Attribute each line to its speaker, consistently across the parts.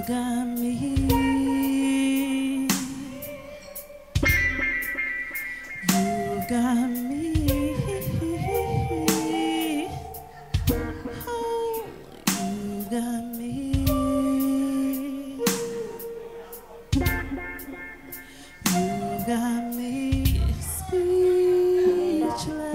Speaker 1: got me. You got me. Oh, you got me. You got me speechless.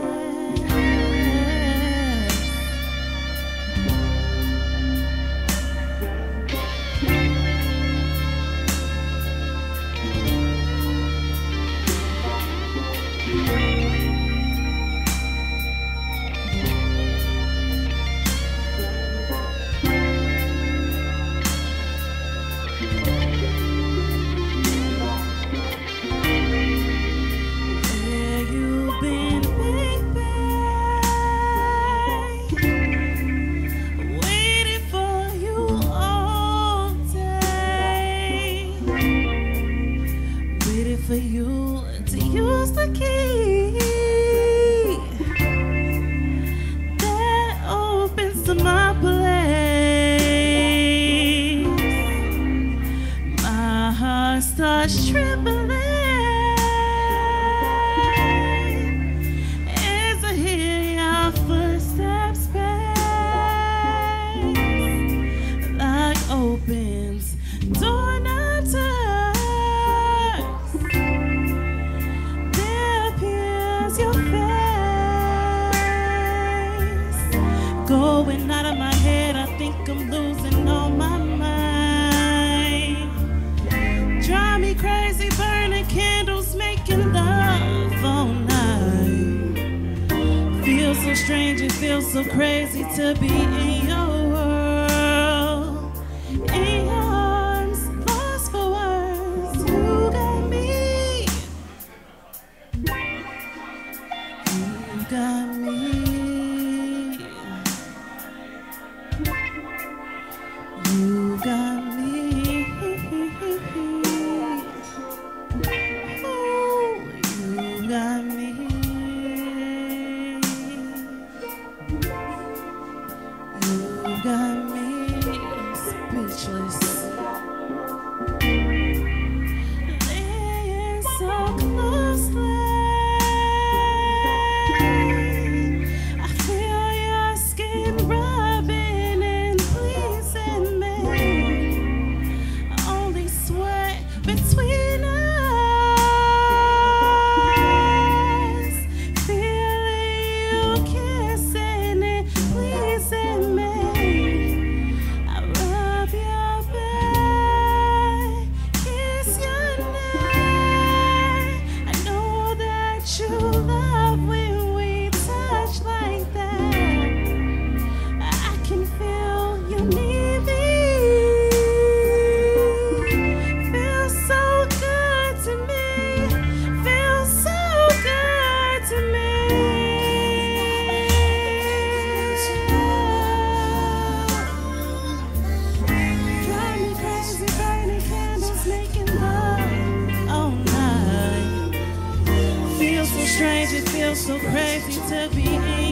Speaker 1: For you to use the key that opens to my place. My heart starts trembling as I hear your footsteps pace. Lock opens, door not turns. Going out of my head, I think I'm losing all my mind. Drive me crazy, burning candles, making love all night. Feels so strange, it feels so crazy to be in your world. In your arms, lost for words. You got me. You got me. You got me. Oh, you got me. You got me speechless. Laying so closely, I feel your skin rubbing and pleasing me. Only sweat between us, feeling you kissing and pleasing me. I rub your back, kiss your neck. I know that you love when we touch like that. I can feel you need me. Feels so good to me. Feels so good to me. Drive me crazy, burning candles, making love all night. Feels so strange, it feels so crazy to be in